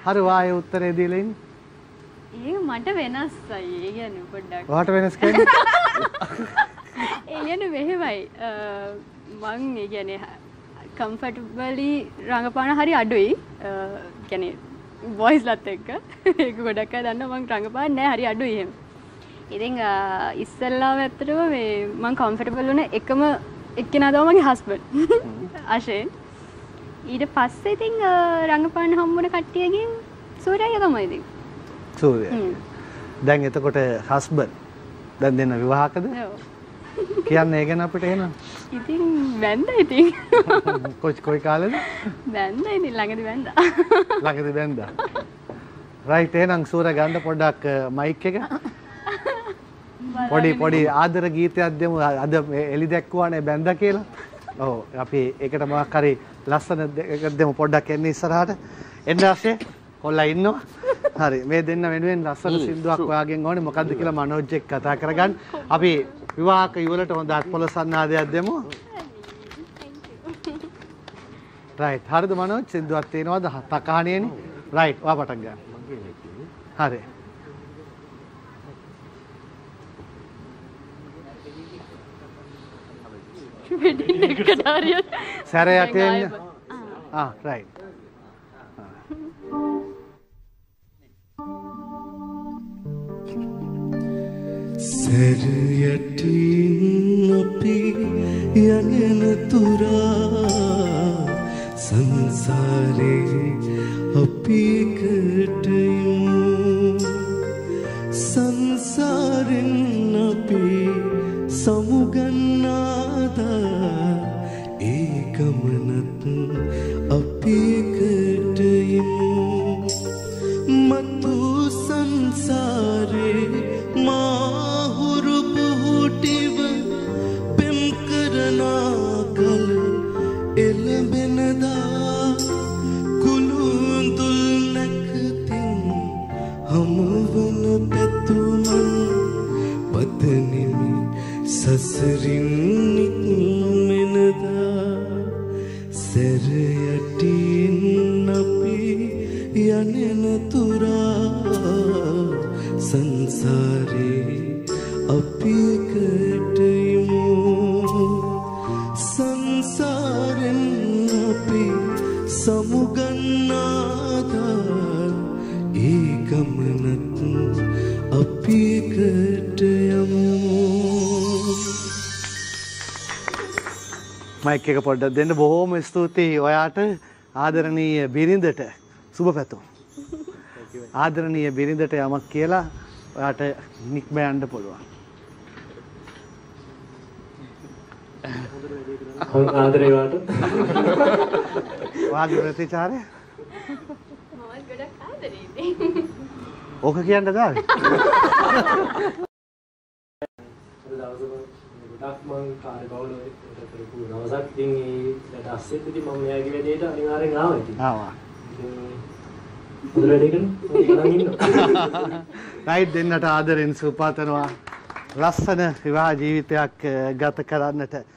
හරි වායේ උත්තරේ දීලා ඉන්නේ. ඒක මට වෙනස්යි. ඒ කියන්නේ පොඩ්ඩක්. ඔයාට වෙනස් කියන්නේ? ඒ කියන්නේ මෙහෙමයි. මං ඒ කියන්නේ කම්ෆර්ටබලි රංගපාන හරි අඩුයි. කියන්නේ බොයිස්ලත් එක්ක. ඒක ගොඩක් අය දන්නවා මං රංගපාන්නේ නැහැ හරි අඩුයි එහෙම. ඉතින් ඉස්සෙල්ලාම ඇත්තටම මේ මං කම්ෆර්ටබල් වුණ එකම එක්කෙනා තමයි මගේ හස්බන්ඩ්. අශේන්. ඊට පස්සේ ඉතින් රංගපාන හම්බුන කට්ටියගෙන් සූර්යයා තමයි ඉතින්. සූර්යයා. දැන් එතකොට හස්බන්ඩ් දැන් දෙන්න විවාහකද? ඔව්. කියන්නේ ඒ ගැන අපිට එහෙනම්. ඉතින් බැන්දා ඉතින්. කොයි කාලෙද? බැන්දා ඉතින් ළඟදී බැන්දා. ළඟදී බැන්දා. රයිට් එහෙනම් සූර්ය ගන්න පොඩ්ඩක් මයික් එක. පොඩි ආදර ගීතයක් දෙමු. අද එලි දැක්කුවානේ බැන්දා කියලා. ඔව් අපි ඒකට මොකක් හරි ලස්සන එකක් දෙමු පොඩ්ඩක් එන්න ඉස්සරහට. එන්න ASHE කොල්ලා ඉන්නවා. හරි මේ දෙන්න වෙනුවෙන් ලස්සන සින්දුවක් ඔයාගෙන් ඕනේ මොකද්ද කියලා මනෝජ් එක්ක කතා කරගන්න. අපි විවාහක යුවලට හොඳ අත්පොළ සන්නාදයක් දෙමු. රයිට් හරිද මනෝජ් සින්දුවක් තියෙනවද තකහණියනේ? රයිට් ඔයා පටන් ගන්න. හරි. වෙඩින් එකට හරියට සැරයක් එන්න. රයිට්. සැරයටින් අපි යගෙන තුරා සංසාරේ අපි එකට යමු සංසාරෙන් අපි සමුගන්නාදා ඒ ගමනත් අපි එකට යමු මතු සංසාරේ මාහුරු පුහුටිව පෙම් කරනා කල එළඹෙනදා කුළුඳුල් නැකතින් හමුවන පැතුමන් පතනෙමි සසරින් නික්මෙනදා සැරයටින් අපි යනෙන තුරා සංසාරේ අපි එකට යමු සංසාරෙන් අපි සමුගන්නාදා ඒ ගමනත් අපි එකට යමු. මයික් එක පොඩ්ඩක් දෙන්න. බොහොම ස්තුතියි ඔයාට ආදරණීය බිරිඳට සුබ පැතුම්. ආදරණීය බිරිඳට යමක් කියලා ඔයාට නික්ම යන්න පුළුවන්. ආදරේ වාට. වාගේ ප්‍රතිචාරය? මම ගොඩක් ආදරේ ඉතින්. ඕක කියන්න දාවේ. ගොඩක් මං කාර්ය බහුලව කරපු දවසක් ඉතින් ඒ දැස්සෙත් ඉතින් මම මෙයාගේ වැඩේට අනිවාර්යෙන් ආවා ඉතින්. ආවා. හොඳ වැඩේ කරනවා. ඒක නම් ඉන්නවා. රයිට් දෙන්නට ආදරෙන් සුවපතනවා. ලස්සන විවාහ ජීවිතයක් ගත කරන්නට